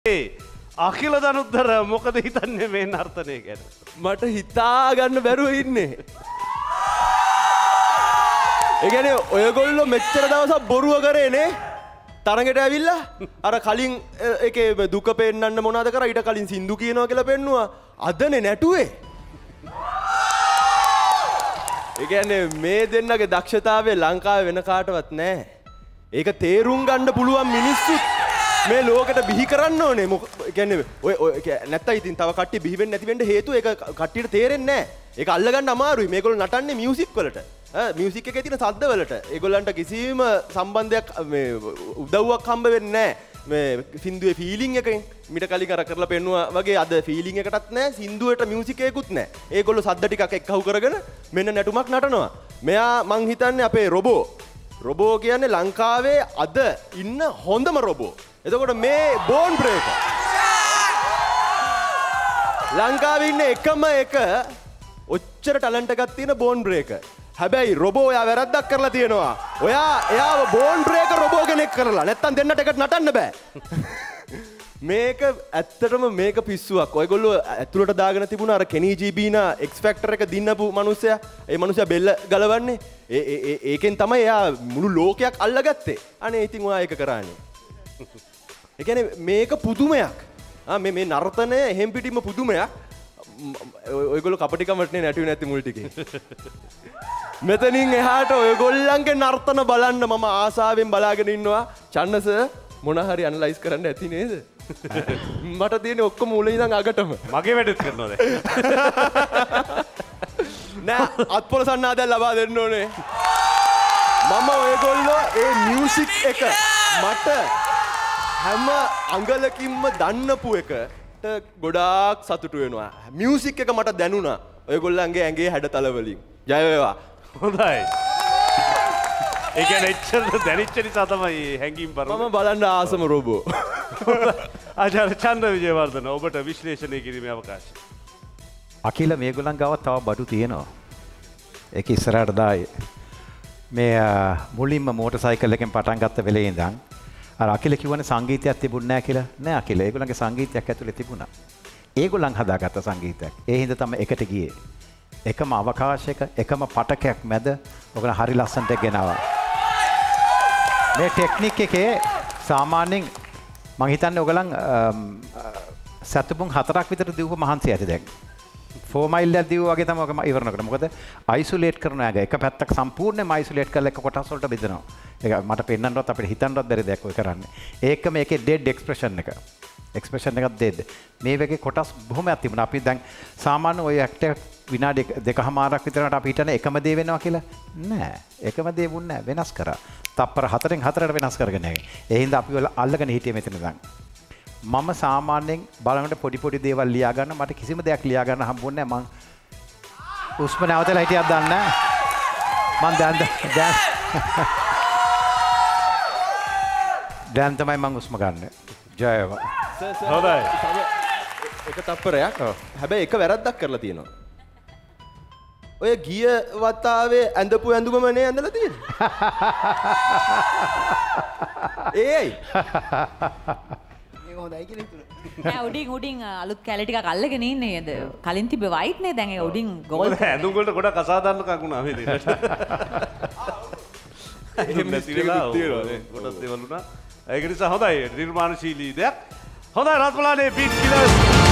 අකිල දනුත්තර මොකද හිතන්නේ මේ නර්තනය ගැන? මට හිතා ගන්න බැරුව ඉන්නේ. ඒ කියන්නේ ඔයගොල්ලෝ මෙච්චර දවසක් බොරුව කරේනේ. තරඟට ඇවිල්ලා අර කලින් එකේ දුක පෙන්නන්න මොනවද කරා ඊට කලින් සින්දු කියනවා කියලා පෙන්නුවා. අදනේ නැටුවේ. ඒ කියන්නේ මේ දෙන්නගේ දක්ෂතාවය ලංකාවේ වෙන කාටවත් නැහැ. ඒක තේරුම් ගන්න පුළුවන් මිනිස්සුත් මේ ලෝකෙට බිහි කරන්න ඕනේ. ඒ කියන්නේ ඔය නැත්තම් ඉතින් තව කට්ටිය බිහි වෙන්නේ නැති වෙන්න හේතුව ඒක කට්ටියට තේරෙන්නේ නැහැ. ඒක අල්ලගන්න අමාරුයි. මේගොල්ලෝ නටන්නේ මියුසික් වලට. මියුසික් එකේ තියෙන ශබ්ද වලට. ඒගොල්ලන්ට කිසිම සම්බන්ධයක් මේ උදව්වක් හම්බ වෙන්නේ නැහැ. මේ සින්දුවේ ෆීලිං එකෙන් මිට කලින් අර කරලා පෙන්නුවා වගේ අද ෆීලිං එකටත් නැහැ. සින්දුවට මියුසික් එකකුත් නැහැ. ඒගොල්ලෝ ශබ්ද ටිකක් එක්කහුව කරගෙන මෙන්න නැටුමක් නටනවා. මෙයා මං හිතන්නේ අපේ රොබෝ. රොබෝ කියන්නේ ලංකාවේ අද ඉන්න හොඳම රොබෝ. එතකොට මේ බෝන් බ්‍රේකර් ලංකාවේ ඉන්න එකම එක ඔච්චර ටැලන්ට් එකක් තියෙන බෝන් බ්‍රේකර්. හැබැයි රොබෝ ඔයා වැරද්දක් කරලා තියෙනවා. එයාව බෝන් බ්‍රේකර් රොබෝ කෙනෙක් කරලා. නැත්තම් දෙන්නට එකට නටන්න බෑ. මේක ඇත්තටම මේක පිස්සුවක්. ඔයගොල්ලෝ ඇතුළට දාගෙන තිබුණා අර කෙනී ජීබීනා එක්ස් ෆැක්ටර් එක දින්නපු මිනිස්සයා. ඒ මිනිස්සයා බෙල්ල ගලවන්නේ. ඒකෙන් තමයි එයා මුළු ලෝකයක් අල්ලගත්තේ. අනේ ඉතින් ඔයා ඒක කරානේ. ඒ කියන්නේ මේක පුදුමයක්. මේ නර්තනය එහෙම් පිටින්ම පුදුමයක්. ඔයගොල්ලෝ කපටිකමටනේ නැටුවේ නැති මුල් ටිකේ. මෙතනින් එහාට ඔයගොල්ලන්ගේ නර්තන බලන්න මම ආසාවෙන් බලාගෙන ඉන්නවා. චන්න සර් මොන හරි ඇනලයිස් කරන්න ඇති නේද? මට තියෙන්නේ ඔක්කොම මුලින් ඉඳන් අගටම. මගේ වැඩත් කරනවද? නෑ අත්පොල සන්නාදයක් ලබා දෙන්න ඕනේ. මම ඔයගොල්ලෝ ඒ මියුසික් එක මට හැම අඟලකින්ම දන්නපු එකට ගොඩාක් සතුටු වෙනවා. මියුසික් එක මට දැනුණා ඔයගොල්ලන්ගේ ඇඟේ හැඩතල වලින්. ජය වේවා. හොඳයි. ඒ කියන්නේ එච්චර දැනිච්ච නිසා තමයි හැංගීම් පරම. මම බලන්න ආසම රොබෝ. ආචාර්ය චන්ද්‍ර විජේවර්ධන ඔබට විශ්ලේෂණය කිරීමේ අවකාශය. අකිල මේගොල්ලන් ගාව තව බඩු තියෙනවා. ඒක ඉස්සරහට දායි. මේ මුලින්ම මෝටර් සයිකල් එකෙන් පටන් ගත්ත වෙලේ ඉඳන් අර අකිල කියවනේ සංගීතයක් තිබුණ නැහැ කියලා. නෑ අකිල ඒගොල්ලන්ගේ සංගීතයක් ඇතුලේ තිබුණා. ඒගොල්ලන් හදාගත්ත සංගීතයක්. ඒ හින්දා තමයි එකට ගියේ. එකම අවකාශයක එකම පටකයක් මැද ඔයගොල්ලන් හරි ලස්සනට ගෙනාවා. මේ ටෙක්නික් එකේ සාමාන්‍යයෙන් මං හිතන්නේ ඔයගොල්ලන් සතුපුන් 4ක් විතර දීව මහන්සි ඇති දැන්. 4 මයිල් එකක් දීව වගේ තමයි ඔක ඉවරනකොට. මොකද අයිසොලේට් කරනවා එක. එක පැත්තක් සම්පූර්ණයෙන්ම අයිසොලේට් කරලා එක කොටස් වලට බෙදනවා. ඒක මට පෙන්නන්නවත් අපිට හිතන්නවත් බැරි දෙයක් ඔය කරන්නේ. ඒකම ඒකේ ඩෙඩ් එක්ස්ප්‍රෙෂන් එක. එක්ස්ප්‍රෙෂන් එකක් දෙද්ද මේ වගේ කොටස් බොහොමයක් තිබුණා. අපි දැන් සාමාන්‍ය ඔය ඇක්ට් එක විනාඩි 2කමාරක් විතරකට අපි හිතන්නේ එකම දේ වෙනවා කියලා. නෑ. එකම දේ වුණ නෑ. වෙනස් කරා. තප්පර 4න් 4ට වෙනස් කරගෙන යන්නේ. ඒ හින්දා අපි වල අල්ලගෙන හිටියේ මෙතන දැන්. මම සාමාන්‍යයෙන් බලනකොට පොඩි දේවල් ලියා ගන්න මට කිසිම දෙයක් ලියා ගන්න හම්බුන්නේ නෑ. මං උස්ම නැවතලා හිටියක් දන්නේ නෑ. මං දැන් තමයි මං උස්ම ගන්න. ජය වේවා. හොඳයි. එක තප්පරයක්. හැබැයි එක වැරද්දක් කරලා තියෙනවා. ඔය ගිය වතාවේ ඇඳපු ඇඳුමම නේ ඇඳලා තියෙන්නේ. ඒයි. මේක හොඳයි කියලා හිතුණා. නෑ උඩින් අලුත් කැලේ ටිකක් අල්ලගෙන ඉන්නේ නේද? කලින් තිබ්බ වයිට් නේ දැන් ඒක උඩින් ගෝල්ඩ්. ඇඳුම් වලට ගොඩක් අසාධාරණකම් වුණා මේ දෙන්නට. ඒක නැති වෙලා ගොඩක් දේවල් වුණා. ඒක නිසා හොඳයි නිර්මාණශීලී දෙයක්. හොඳයි රත්මලානේ බීට් කිලර්ස්